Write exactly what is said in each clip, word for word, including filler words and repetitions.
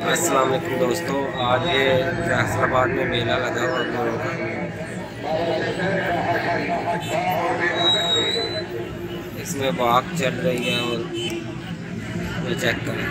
अस्सलाम वालेकुम दोस्तों, आज ये फैसलाबाद में मेला लगा हुआ है। इसमें वाक चल रही है और ये चेक करें।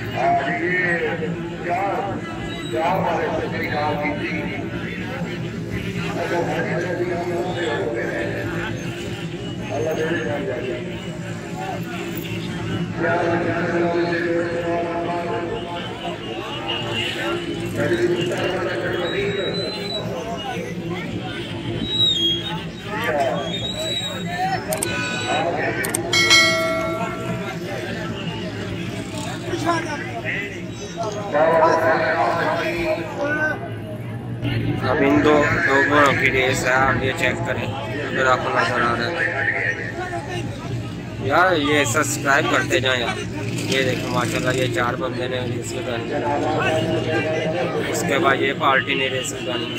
अब इन दो दो घोड़ों की रेस है। आप ये चेक करें अगर आपको नजर आ रहा है यार। ये सब्सक्राइब करते जाएं यार। ये देखो माशाल्लाह, ये चार बंदे ने रेस लगानी, उसके बाद ये पार्टी ने रेस लगानी।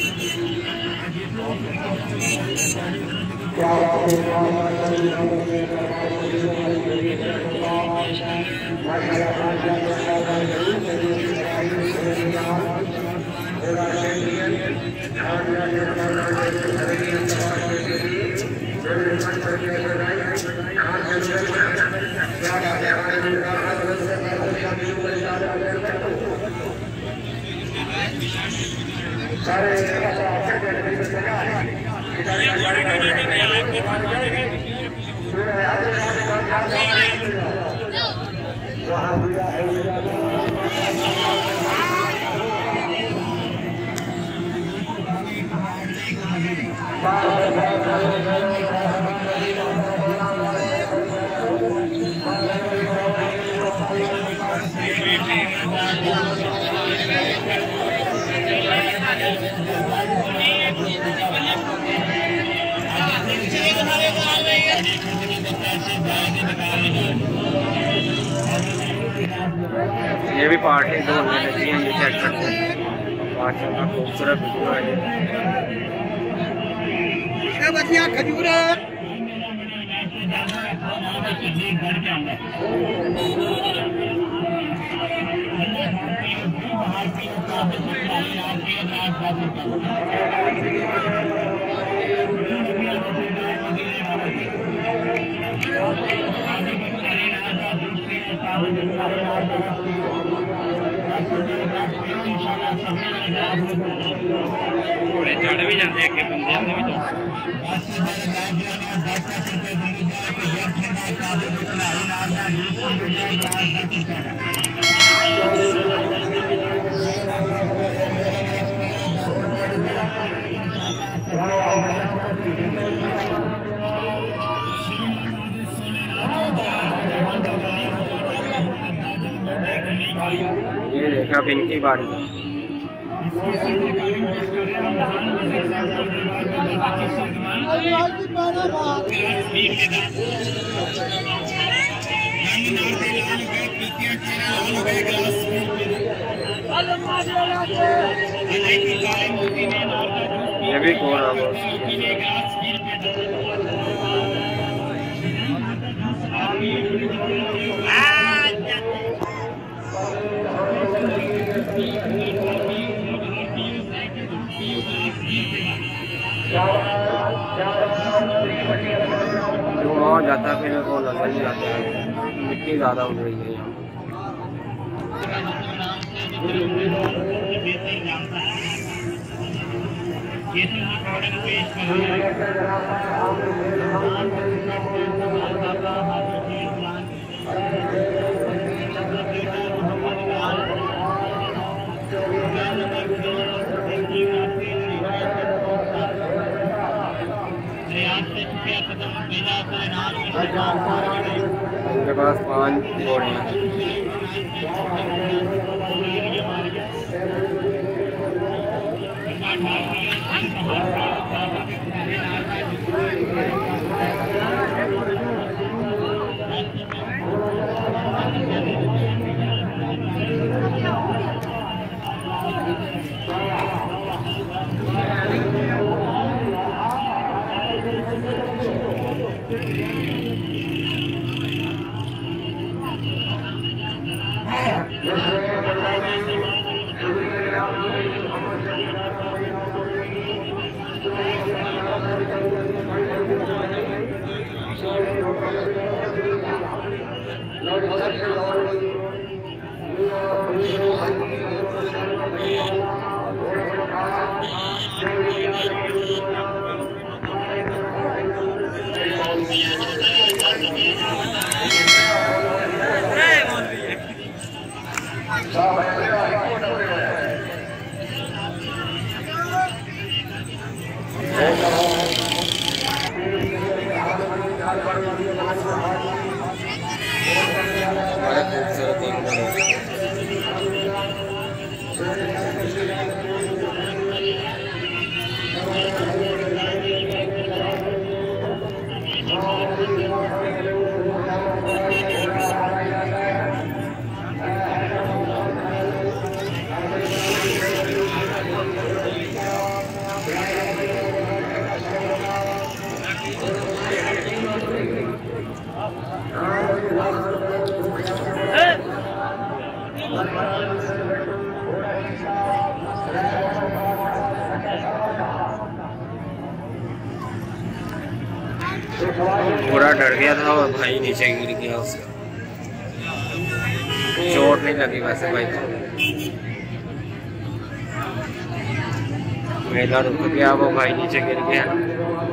ये भी पार्टी दौड़ने लगी है। ये चेक करते हैं माशाल्लाह, खूबसूरत वीडियो है ये। खजूर है घोड़े चढ़ भी जाते अगे बंदे ये देखा अब इनकी बारी। ये भी कौन है? जो वहाँ जाता है फिर वो नजर नहीं आता है, मिट्टी ज़्यादा उड़ रही है यहाँ। उनके पास पांच घोड़े हैं। घोड़ा डर गया था और भाई नीचे गिर गया, उसका चोट नहीं लगी वैसे भाई को। मेला रुक गया, वो भाई नीचे गिर गया।